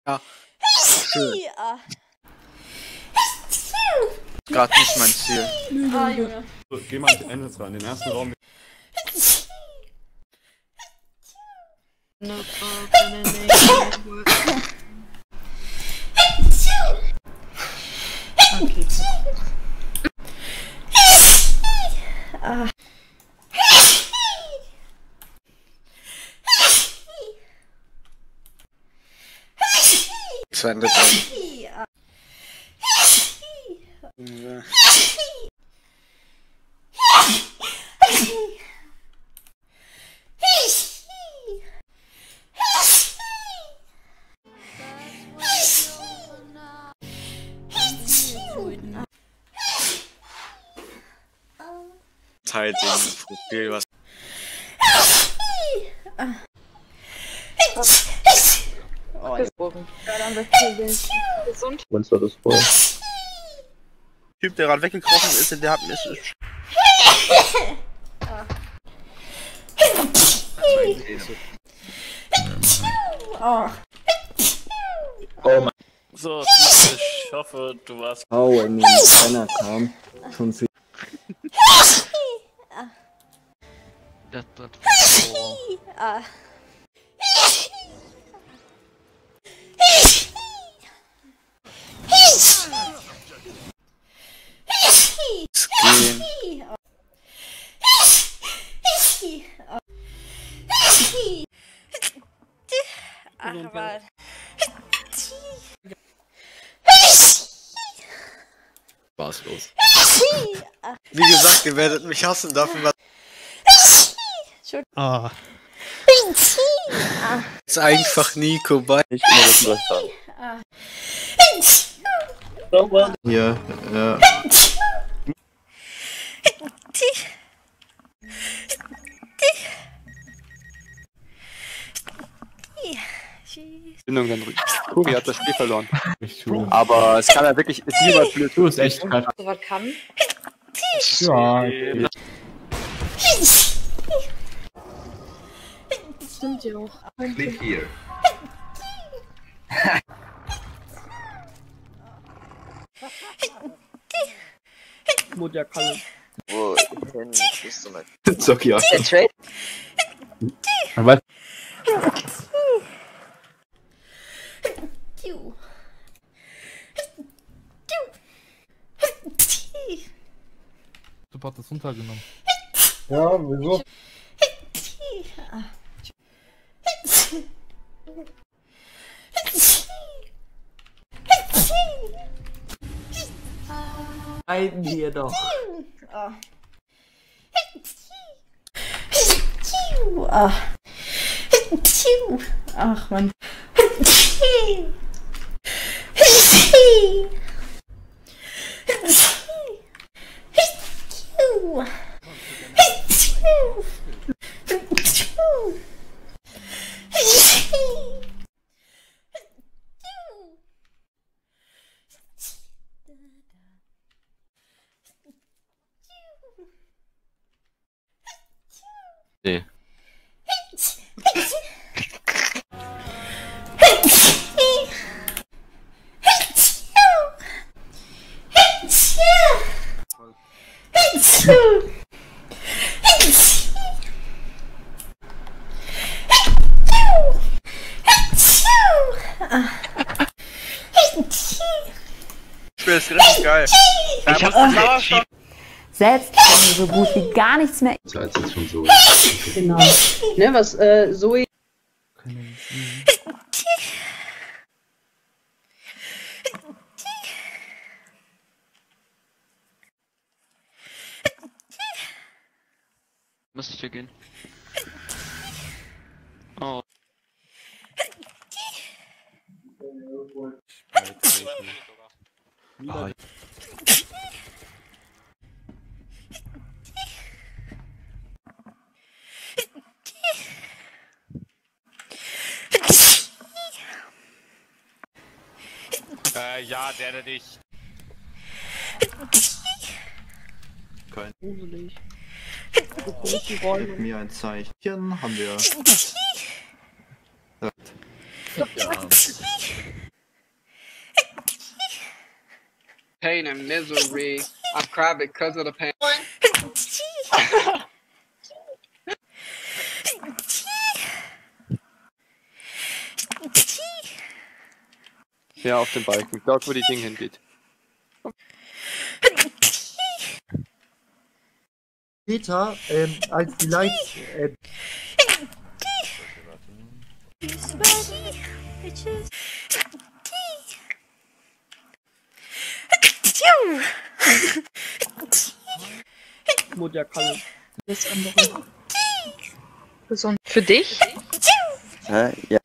Ja. Schön. Gerade nicht mein Ziel. Ah, Junge. So, geh mal ins Ende rein, den ersten Raum. Okay. Zu Ende drin. Teilt den Profil, was. Oh, ihr Bogen. Ja, dann wird es gesund. Meinst du das voll? Typ, der gerade weggekrochen ist, der hat mir. Oh. Oh mein. So, ich hoffe, du warst. Oh, wenn keiner kam. Schon viel. Das wird so. Gehen. Ach, was. Spaßlos. Wie gesagt, ihr werdet mich hassen dafür, was. Ah. Ist einfach Nico bei. Ich immer wissen, was ich habe. Hier, ja. Bindung dann drücken. Kuri hat das Spiel verloren. Ich tue. Aber es kann ja wirklich. Ist niemals blöd. Du ist echt krass. So was kann. Ja. Stimmt ja auch. Click hier. Mutter Kalle. Wo hin bist du mit? Zocki ja. Trade? Aber Du hast das runtergenommen. ja, wieso? Bleiben wir doch. Ach, Mann. Nee. Das ist richtig geil. Ich hab Selbst wenn so gut wie gar nichts mehr. Das ist jetzt schon so. Genau. Ne, was, Zoe. Muss ich hier gehen? Oh. Ah, Ja, der dich. Kein. Gruselig. Gib mir ein Zeichen, haben wir. Ja. pain and misery. I cry because of the pain. Ja, auf den Balken. Dort, wo die Ding hingeht. Später, als die Lights, Das andere. Gesund. Für dich? Hä? Ja.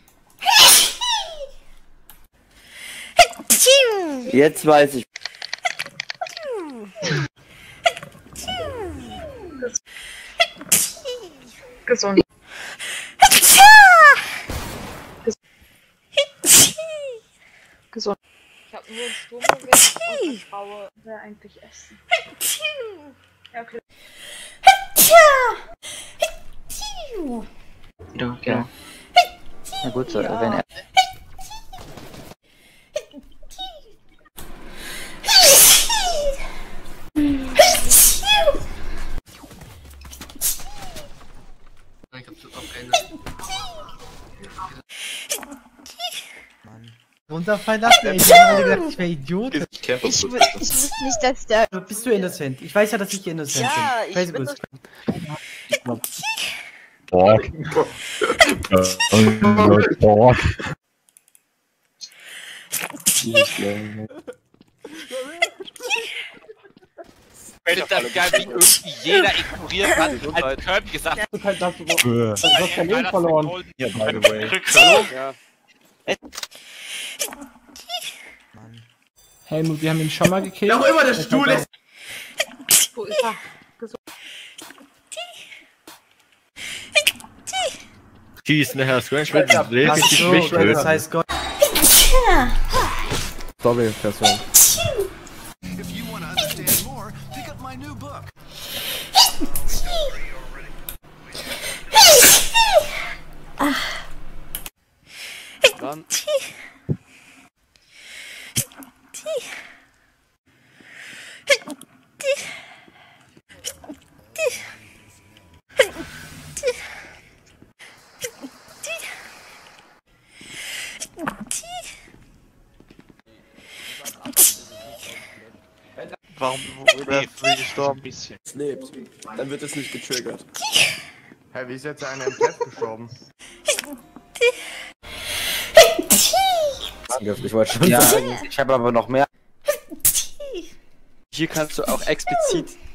Jetzt weiß ich. Gesund. Gesund. Ich hab nur einen Sturmgewehr und eine Frau will eigentlich essen. Ja, okay. Ja. Na gut, so, wenn er. runterfallen lassen, ey, die haben alle gedacht, ich wäre Idiot. Ich wusste nicht, dass der... Bist du innocent? Ich weiß ja, dass ich innocent bin. Ja, ich bin Boah. Ich finde das geil, wie irgendwie jeder ignoriert hat, als Kirby gesagt hat. Du hast dein Leben verloren. Ja, by the way. Ja. Helmut, wir haben ihn schon mal gekillt. Wer auch immer der Stuhl ist! Wo ist er? Schießen, Herr Scratch, wenn du richtig schwach das heißt Gott. Sorry, Person. Dann. Warum ist er gestorben? Es lebt. Dann wird es nicht getriggert. Hä, wie ist jetzt einer im Test gestorben? Ich wollte schon sagen, ich habe aber noch mehr. Hier kannst du auch explizit